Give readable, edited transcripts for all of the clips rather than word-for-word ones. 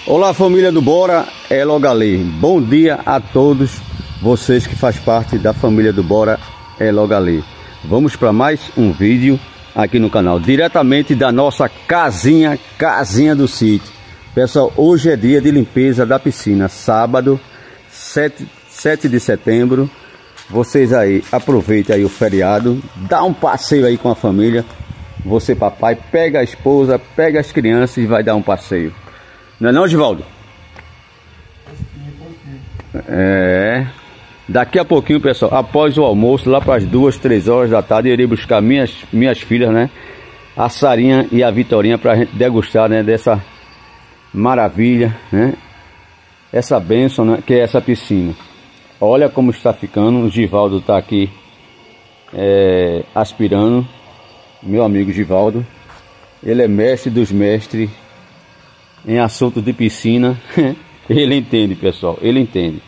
Olá, família do Bora, é logo ali. Bom dia a todos vocês que fazem parte da família do Bora, é logo ali. Vamos para mais um vídeo aqui no canal, diretamente da nossa casinha do sítio. Pessoal, hoje é dia de limpeza da piscina, sábado, 7 de setembro. Vocês aí, aproveitem aí o feriado, dá um passeio aí com a família. Você, papai, pega a esposa, pega as crianças e vai dar um passeio. Não é não, Givaldo? É. Daqui a pouquinho, pessoal, após o almoço, lá para as 2, 3 horas da tarde, eu irei buscar minhas filhas, né? A Sarinha e a Vitorinha, para a gente degustar, né? Dessa maravilha, né? Essa bênção, né? Que é essa piscina. Olha como está ficando. O Givaldo está aqui aspirando. Meu amigo Givaldo. Ele é mestre dos mestres em assunto de piscina. Ele entende, pessoal, ele entende.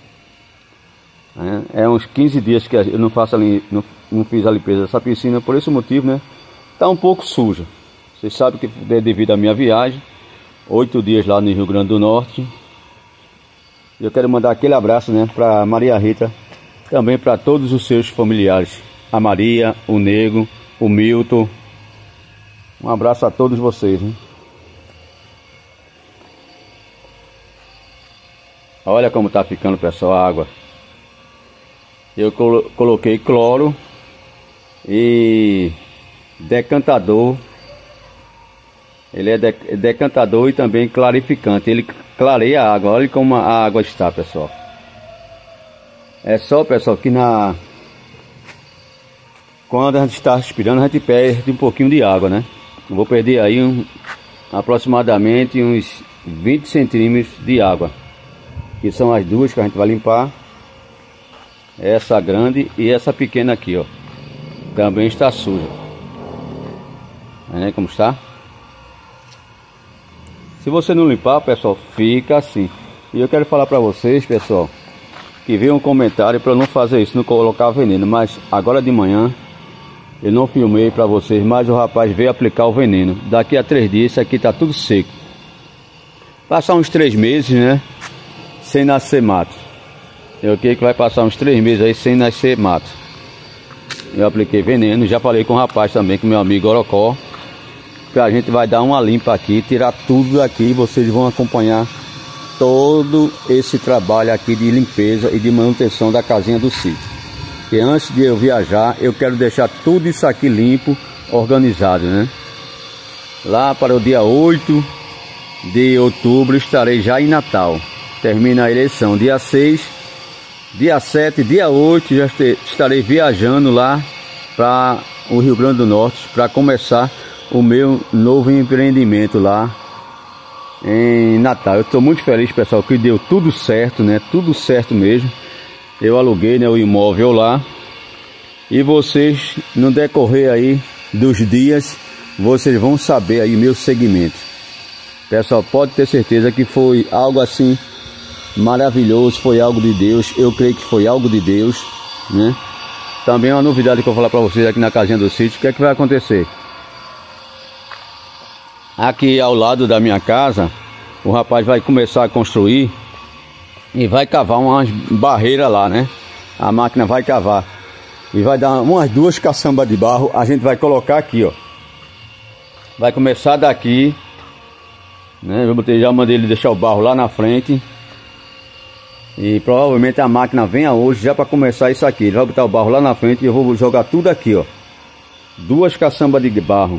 É uns 15 dias que eu não fiz a limpeza dessa piscina. Por esse motivo, né, tá um pouco suja. Vocês sabem que é devido à minha viagem, 8 dias lá no Rio Grande do Norte. Eu quero mandar aquele abraço, né, para Maria Rita, também para todos os seus familiares, a Maria, o Nego, o Milton. Um abraço a todos vocês, né? Olha como tá ficando, pessoal, a água. Eu coloquei cloro e decantador. Ele é decantador e também clarificante. Ele clareia a água. Olha como a água está, pessoal. É só, pessoal, que quando a gente está respirando, a gente perde um pouquinho de água, né? Eu vou perder aí aproximadamente uns 20 centímetros de água. Que são as duas que a gente vai limpar. Essa grande e essa pequena aqui, ó. Também está suja. Olha aí como está. Se você não limpar, pessoal, fica assim. E eu quero falar para vocês, pessoal, que veio um comentário para eu não fazer isso, não colocar veneno. Mas agora de manhã eu não filmei para vocês, mas o rapaz veio aplicar o veneno. Daqui a 3 dias isso aqui tá tudo seco. Passar uns 3 meses, né, sem nascer mato. Eu creio que vai passar uns 3 meses aí sem nascer mato. Eu apliquei veneno, já falei com o rapaz também, com meu amigo Orocó, que a gente vai dar uma limpa aqui, tirar tudo daqui. Vocês vão acompanhar todo esse trabalho aqui de limpeza e de manutenção da casinha do sítio. Que antes de eu viajar, eu quero deixar tudo isso aqui limpo, organizado, né? Lá para o dia 8 de outubro estarei já em Natal. Termina a eleição dia 6, dia 7, dia 8 já estarei viajando lá para o Rio Grande do Norte para começar o meu novo empreendimento lá em Natal. Eu estou muito feliz, pessoal, que deu tudo certo, né? Tudo certo mesmo. Eu aluguei, né, o imóvel lá. E vocês, no decorrer aí dos dias, vocês vão saber aí meu segmento. Pessoal, pode ter certeza que foi algo assim maravilhoso, foi algo de Deus. Eu creio que foi algo de Deus, né? Também uma novidade que eu vou falar para vocês aqui na casinha do sítio. O que é que vai acontecer? Aqui ao lado da minha casa, o rapaz vai começar a construir e vai cavar umas barreiras lá, né? A máquina vai cavar e vai dar umas 2 caçambas de barro. A gente vai colocar aqui, ó. Vai começar daqui, né? Já mandei ele deixar o barro lá na frente. E provavelmente a máquina venha hoje já para começar isso aqui. Ele vai botar o barro lá na frente e eu vou jogar tudo aqui, ó. 2 caçambas de barro.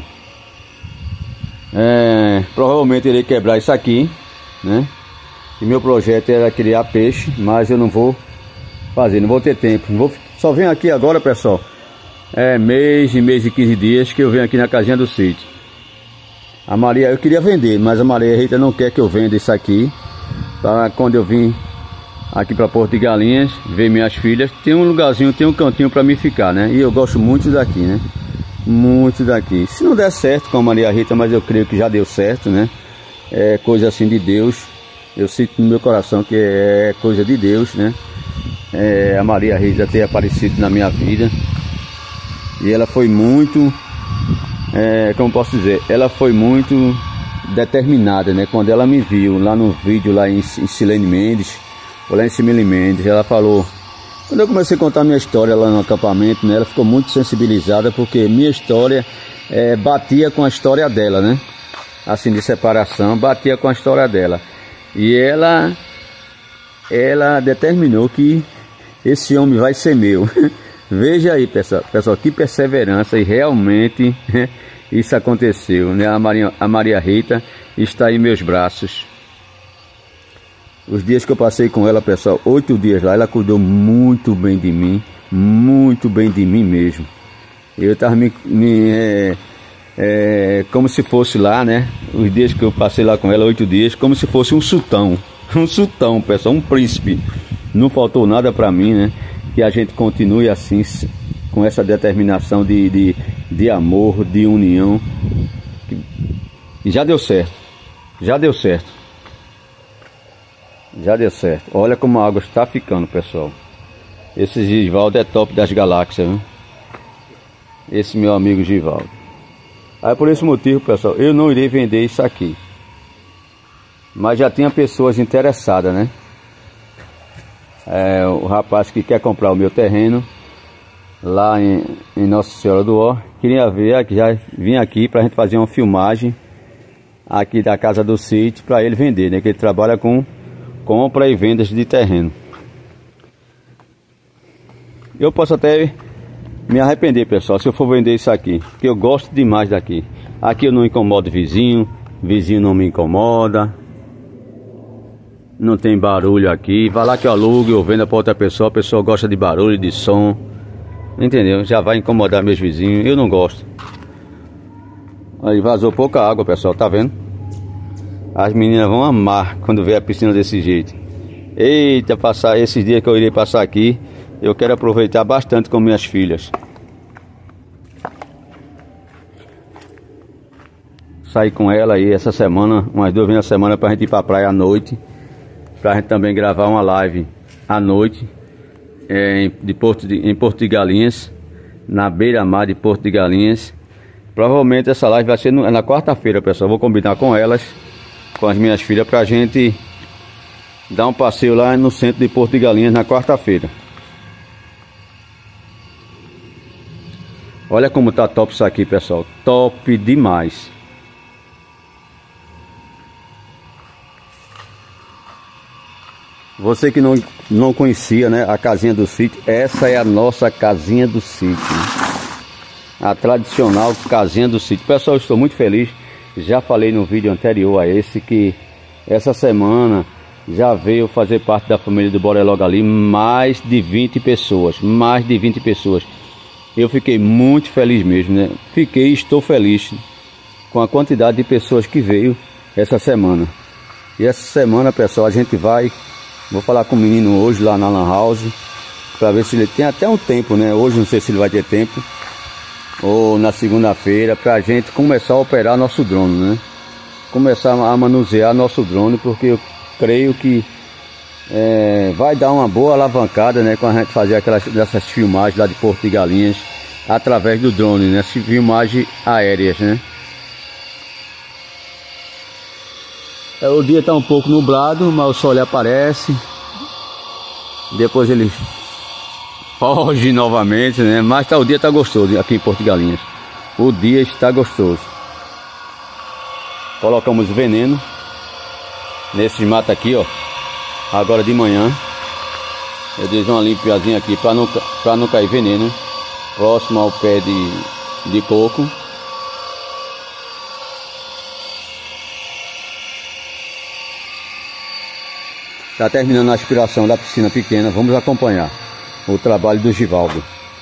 Provavelmente irei quebrar isso aqui, né? E meu projeto era criar peixe, mas eu não vou fazer, não vou ter tempo. Só venho aqui agora, pessoal. Mês e 15 dias que eu venho aqui na casinha do sítio. A Maria, eu queria vender, mas a Maria Rita não quer que eu venda isso aqui. Para quando eu vim aqui para Porto de Galinhas, ver minhas filhas, tem um lugarzinho, tem um cantinho para mim ficar, né? E eu gosto muito daqui, né? Muito daqui. Se não der certo com a Maria Rita, mas eu creio que já deu certo, né? É coisa assim de Deus. Eu sinto no meu coração que é coisa de Deus, né? A Maria Rita ter aparecido na minha vida. E ela foi muito, como posso dizer, ela foi muito determinada, né? Quando ela me viu lá no vídeo, lá em Silene Mendes, ou lá em Simile Mendes, ela falou... Quando eu comecei a contar minha história lá no acampamento, né? Ela ficou muito sensibilizada, porque minha história batia com a história dela, né? Assim, de separação, batia com a história dela. E ela determinou que esse homem vai ser meu. Veja aí, pessoal, que perseverança, e realmente isso aconteceu, né? A Maria Rita está em meus braços. Os dias que eu passei com ela, pessoal, 8 dias lá, ela cuidou muito bem de mim mesmo. Eu estava como se fosse lá, né? Os dias que eu passei lá com ela, 8 dias, como se fosse um sultão, pessoal, um príncipe. Não faltou nada para mim, né? Que a gente continue assim, com essa determinação de amor, de união. E já deu certo, já deu certo. Já deu certo. Olha como a água está ficando, pessoal. Esse Givaldo é top das galáxias, viu? Esse meu amigo Givaldo. Aí por esse motivo, pessoal, eu não irei vender isso aqui. Mas já tinha pessoas interessadas, né? O rapaz que quer comprar o meu terreno lá em Nossa Senhora do Ó, queria ver, que já vim aqui pra gente fazer uma filmagem aqui da casa do sítio para ele vender, né? Que ele trabalha com compra e vendas de terreno. Eu posso até me arrepender, pessoal, se eu for vender isso aqui, porque eu gosto demais daqui. Aqui eu não incomodo vizinho não me incomoda, não tem barulho aqui. Vai lá que eu alugo, eu vendo para outra pessoa, a pessoa gosta de barulho, de som, entendeu? Já vai incomodar meus vizinhos, eu não gosto. Aí vazou pouca água, pessoal, tá vendo? As meninas vão amar quando ver a piscina desse jeito. Eita, passar esses dias que eu irei passar aqui, eu quero aproveitar bastante com minhas filhas. Sair com ela aí essa semana, umas 2 vezes na semana, pra gente ir pra praia à noite. Pra gente também gravar uma live à noite em Porto de Galinhas, na beira-mar de Porto de Galinhas. Provavelmente essa live vai ser na quarta-feira, pessoal. Vou combinar com elas, com as minhas filhas, pra gente dar um passeio lá no centro de Porto de Galinhas na quarta-feira. Olha como tá top isso aqui, pessoal. Top demais. Você que não conhecia, né, a casinha do sítio, essa é a nossa casinha do sítio, a tradicional casinha do sítio. Pessoal, eu estou muito feliz. Já falei no vídeo anterior a esse que essa semana já veio fazer parte da família do Bora Logo Ali mais de 20 pessoas. Mais de 20 pessoas. Eu fiquei muito feliz mesmo, né? Estou feliz com a quantidade de pessoas que veio essa semana. E essa semana, pessoal, a gente vou falar com o menino hoje lá na Lan House, para ver se ele tem até um tempo, né? Hoje não sei se ele vai ter tempo, ou na segunda-feira, para a gente começar a operar nosso drone, né? Começar a manusear nosso drone, porque eu creio que vai dar uma boa alavancada, né? Quando a gente fazer dessas filmagens lá de Porto de Galinhas, através do drone, né? Essas filmagens aéreas, né? O dia está um pouco nublado, mas o sol aparece. Depois ele foge novamente, né? Mas o dia está gostoso aqui em Porto de Galinhas. O dia está gostoso. Colocamos veneno nesses matos aqui, ó. Agora de manhã eu dei uma limpiazinha aqui para não cair veneno próximo ao pé de coco. Está terminando a aspiração da piscina pequena. Vamos acompanhar o trabalho do Givaldo.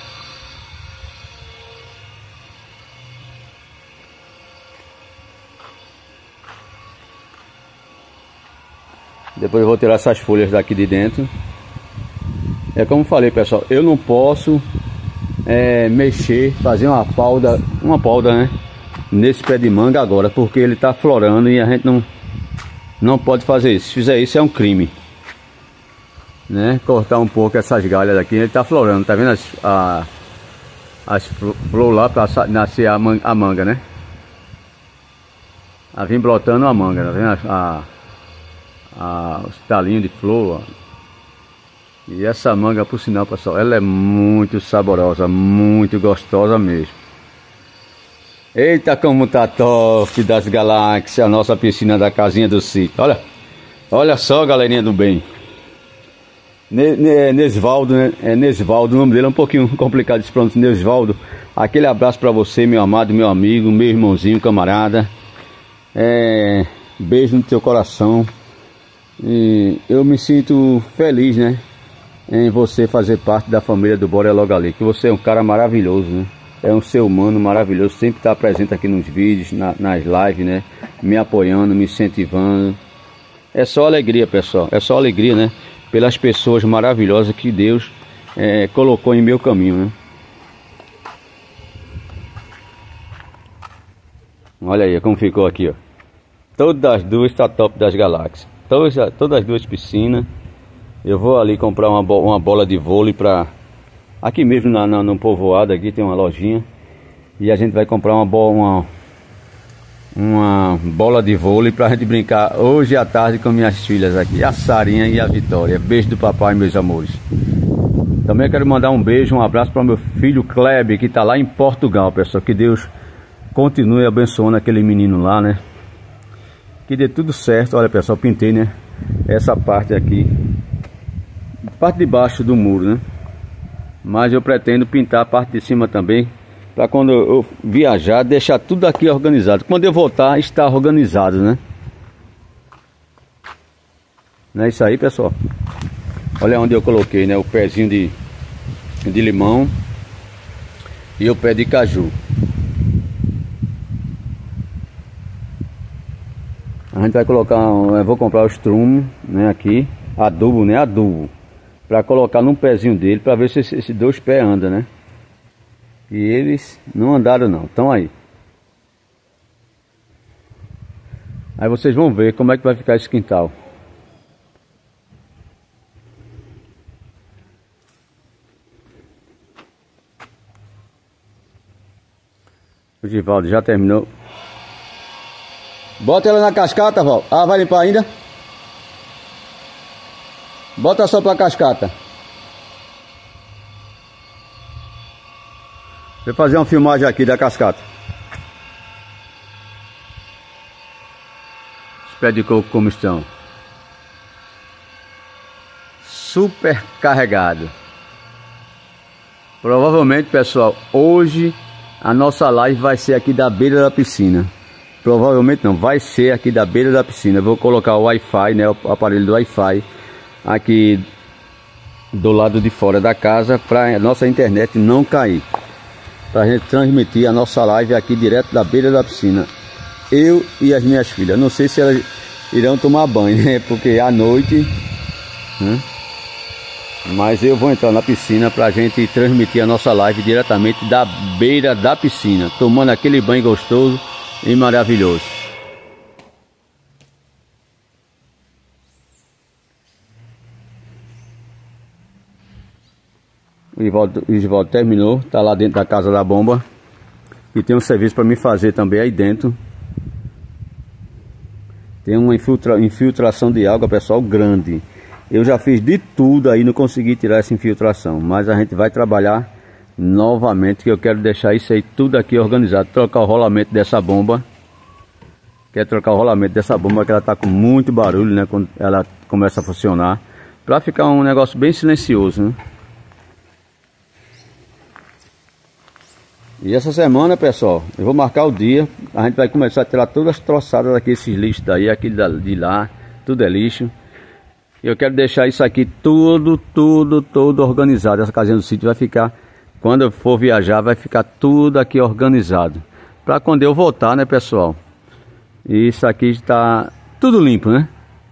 Depois eu vou tirar essas folhas daqui de dentro. É como falei, pessoal, eu não posso mexer, fazer uma poda, né, nesse pé de manga agora, porque ele está florando e a gente não pode fazer isso. Se fizer isso é um crime, né? Cortar um pouco essas galhas daqui. Ele está florando, tá vendo as flores lá para nascer a manga, né? a vir brotando a manga, tá vendo? Os talinhos de flor, ó. E essa manga, por sinal, pessoal, ela é muito saborosa, muito gostosa mesmo. Eita, como tá top das galáxias, a nossa piscina da casinha do sítio. Olha só, galerinha do bem. Nesvaldo, né? É Nesvaldo, o nome dele é um pouquinho complicado de se pronunciar. Nesvaldo, aquele abraço pra você, meu amado, meu amigo, meu irmãozinho, camarada. Beijo no teu coração. E eu me sinto feliz, né, em você fazer parte da família do Bora Logo Ali. Que você é um cara maravilhoso, né? É um ser humano maravilhoso. Sempre está presente aqui nos vídeos, nas lives, né? Me apoiando, me incentivando. É só alegria, pessoal. É só alegria, né? Pelas pessoas maravilhosas que Deus colocou em meu caminho, né? Olha aí como ficou aqui, ó. Todas as duas tá top das galáxias. Todas as duas piscinas. Eu vou ali comprar uma bola de vôlei pra... Aqui mesmo no povoado aqui tem uma lojinha. E a gente vai comprar uma bola de vôlei pra gente brincar hoje à tarde com minhas filhas aqui, a Sarinha e a Vitória. Beijo do papai, meus amores. Também quero mandar um beijo, um abraço para meu filho Kleber, que tá lá em Portugal, pessoal. Que Deus continue abençoando aquele menino lá, né? Que dê tudo certo. Olha, pessoal, pintei, né, essa parte aqui, parte de baixo do muro, né? Mas eu pretendo pintar a parte de cima também, para quando eu viajar, deixar tudo aqui organizado. Quando eu voltar, está organizado, né? Não é isso aí, pessoal? Olha onde eu coloquei, né, o pezinho de limão e o pé de caju. A gente vai colocar, eu vou comprar o estrume, né, aqui, adubo, né, adubo, para colocar num pezinho dele, para ver se esses dois pés andam, né? E eles não andaram não, estão aí. Aí vocês vão ver como é que vai ficar esse quintal. O Givaldo já terminou. Bota ela na cascata, Val. Ah, vai limpar ainda? Bota só pra cascata. Vou fazer uma filmagem aqui da cascata. Os pés de coco como estão. Super carregado. Provavelmente, pessoal, hoje a nossa live vai ser aqui da beira da piscina. Provavelmente não, vai ser aqui da beira da piscina. Eu vou colocar o Wi-Fi, né, o aparelho do Wi-Fi aqui do lado de fora da casa, para a nossa internet não cair, para a gente transmitir a nossa live aqui direto da beira da piscina. Eu e as minhas filhas. Não sei se elas irão tomar banho, né, porque à noite, né? Mas eu vou entrar na piscina para a gente transmitir a nossa live diretamente da beira da piscina, tomando aquele banho gostoso e maravilhoso. O Isvaldo terminou, tá lá dentro da casa da bomba. E tem um serviço para me fazer também aí dentro. Tem uma infiltração de água, pessoal, grande. Eu já fiz de tudo aí, não consegui tirar essa infiltração. Mas a gente vai trabalhar novamente, que eu quero deixar isso aí tudo aqui organizado. Trocar o rolamento dessa bomba. Quero trocar o rolamento dessa bomba, que ela tá com muito barulho, né, quando ela começa a funcionar. Pra ficar um negócio bem silencioso, né? E essa semana, pessoal, eu vou marcar o dia. A gente vai começar a tirar todas as troçadas daqui, esses lixos daí, aquele de lá, tudo é lixo. E eu quero deixar isso aqui tudo organizado. Essa casinha do sítio vai ficar, quando eu for viajar, vai ficar tudo aqui organizado. Pra quando eu voltar, né, pessoal? E isso aqui está tudo limpo, né?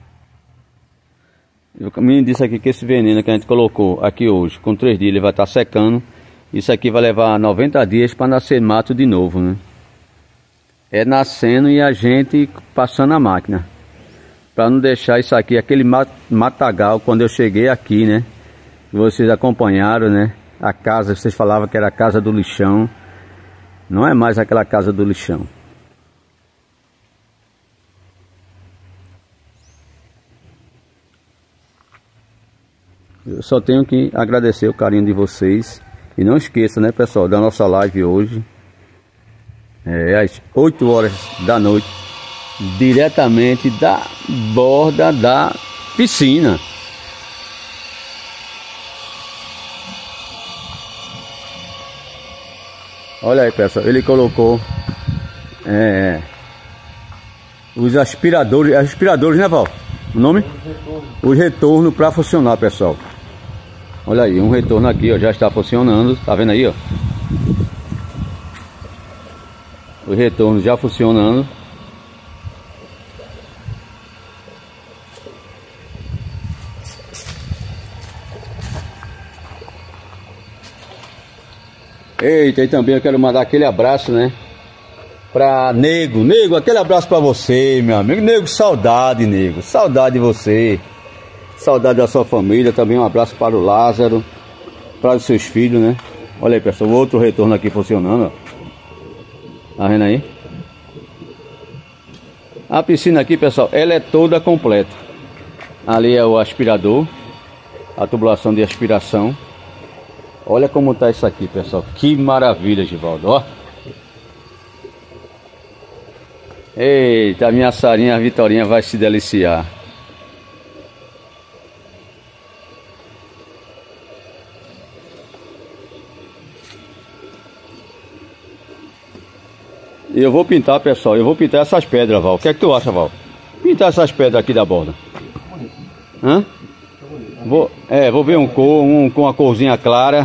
O menino disse aqui que esse veneno que a gente colocou aqui hoje, com 3 dias, ele vai estar secando. Isso aqui vai levar 90 dias para nascer mato de novo, né? É nascendo e a gente passando a máquina. Para não deixar isso aqui, aquele matagal, quando eu cheguei aqui, né? Vocês acompanharam, né? A casa, vocês falavam que era a casa do lixão. Não é mais aquela casa do lixão. Eu só tenho que agradecer o carinho de vocês. E não esqueça, né, pessoal, da nossa live hoje. Às 8 horas da noite. Diretamente da borda da piscina. Olha aí, pessoal, ele colocou os aspiradores, né, Val? O nome? O retorno para funcionar, pessoal. Olha aí, um retorno aqui, ó, já está funcionando, tá vendo aí, ó? O retorno já funcionando. Eita, e também eu quero mandar aquele abraço, né? Pra Nego, aquele abraço pra você, meu amigo. Nego, saudade, Nego. Saudade de você. Saudade da sua família. Também um abraço para o Lázaro. Para os seus filhos, né? Olha aí, pessoal, o outro retorno aqui funcionando, ó. Tá vendo aí? A piscina aqui, pessoal, ela é toda completa. Ali é o aspirador. A tubulação de aspiração. Olha como tá isso aqui, pessoal. Que maravilha, Givaldo, ó. Eita, a minha Sarinha, a Vitorinha vai se deliciar. E eu vou pintar, pessoal. Eu vou pintar essas pedras, Val. O que é que tu acha, Val? Pintar essas pedras aqui da borda. Hã? Vou ver um com uma corzinha clara.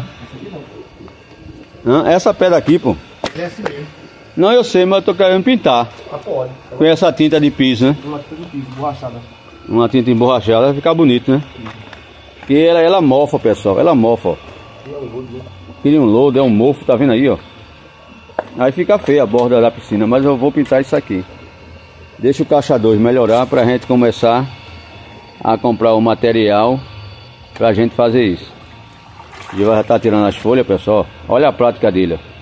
Essa pedra aqui, pô. É assim mesmo. Não, eu sei, mas eu tô querendo pintar. Ah, pode. Com essa tinta de piso, né? Uma tinta de piso, borrachada. Uma tinta emborrachada, vai ficar bonito, né? Porque ela mofa, pessoal. Ela mofa, ó. Cria um lodo, é um mofo, tá vendo aí, ó? Aí fica feia a borda da piscina, mas eu vou pintar isso aqui. Deixa o caixa 2 melhorar pra gente começar a comprar o material pra gente fazer isso. E vai estar tirando as folhas, pessoal. Olha a prática dele, ó.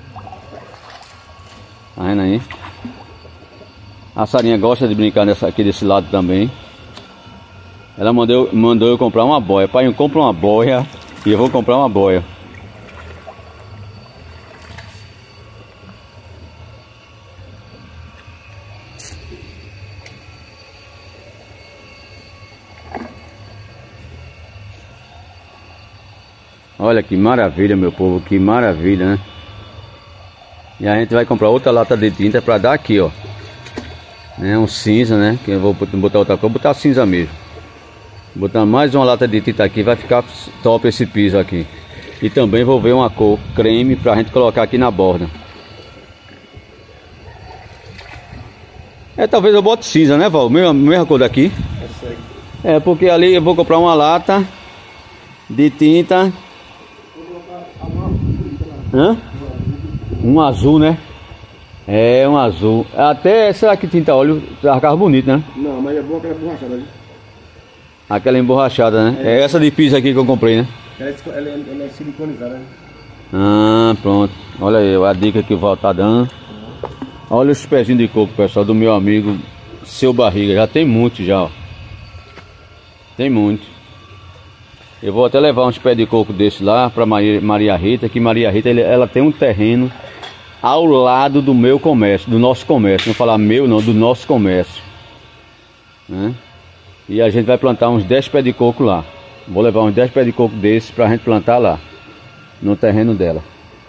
Tá vendo aí? A Sarinha gosta de brincar aqui desse lado também. Ela mandou eu comprar uma boia. Pai, eu compro uma boia e eu vou comprar uma boia. Olha que maravilha, meu povo, que maravilha, né? E a gente vai comprar outra lata de tinta para dar aqui, ó. Um cinza, né? Que eu vou botar outra cor, vou botar cinza mesmo. Botar mais uma lata de tinta aqui, vai ficar top esse piso aqui. E também vou ver uma cor creme pra gente colocar aqui na borda. Talvez eu bote cinza, né, Val? Mesma cor daqui. Porque ali eu vou comprar uma lata de tinta. Um azul, né? Um azul. Até será que tinta óleo ficava bonito, né? Não, mas é boa aquela borrachada ali. Aquela emborrachada, né? É essa de piso aqui que eu comprei, né? Ela é siliconizada, né? Ah, pronto. Olha aí a dica que o Val tá dando. Olha os pezinhos de coco, pessoal, do meu amigo Seu Barriga. Já tem muito já, ó. Tem muito. Eu vou até levar uns pés de coco desse lá pra Maria Rita. Que Maria Rita, ela tem um terreno ao lado do meu comércio, do nosso comércio. Não falar meu não, do nosso comércio, né? E a gente vai plantar uns 10 pés de coco lá. Vou levar uns 10 pés de coco desses pra gente plantar lá, no terreno dela.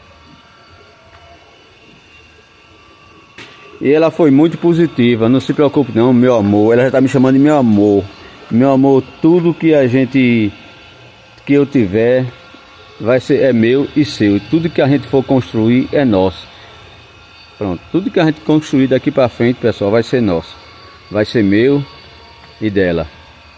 E ela foi muito positiva. Não se preocupe não, meu amor. Ela já tá me chamando de meu amor. Meu amor, tudo que eu tiver vai ser meu e seu. Tudo que a gente for construir é nosso. Pronto, tudo que a gente construir daqui para frente, pessoal, vai ser nosso. Vai ser meu e dela.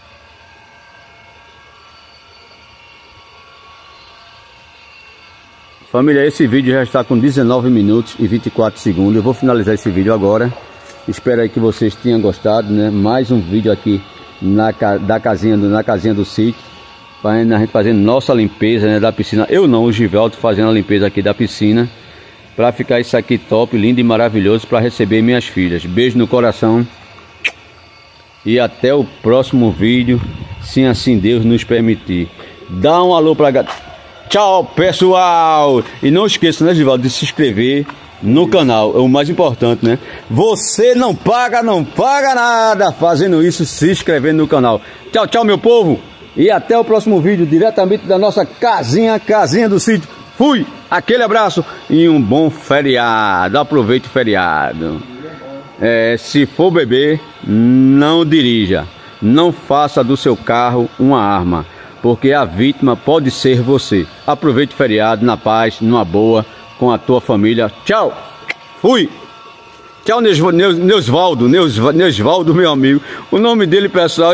Família, esse vídeo já está com 19 minutos e 24 segundos. Eu vou finalizar esse vídeo agora. Espero aí que vocês tenham gostado, né? Mais um vídeo aqui na casinha do sítio, para a gente fazendo nossa limpeza, né, da piscina. Eu não, o Givaldo fazendo a limpeza aqui da piscina, para ficar isso aqui top, lindo e maravilhoso, para receber minhas filhas. Beijo no coração e até o próximo vídeo, se assim Deus nos permitir. Dá um alô pra galera. Tchau, pessoal! E não esqueça, né, Givaldo, de se inscrever no canal. É o mais importante, né? Você não paga nada fazendo isso, se inscrevendo no canal. Tchau, tchau, meu povo! E até o próximo vídeo, diretamente da nossa casinha do sítio. Fui! Aquele abraço e um bom feriado. Aproveite o feriado. Se for beber, não dirija. Não faça do seu carro uma arma, porque a vítima pode ser você. Aproveite o feriado na paz, numa boa, com a tua família. Tchau! Fui! Tchau, Neusvaldo, meu amigo. O nome dele, pessoal,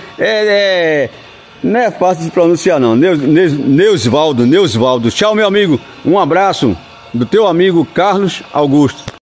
não é fácil de pronunciar, não. Neusvaldo. Tchau, meu amigo. Um abraço do teu amigo Carlos Augusto.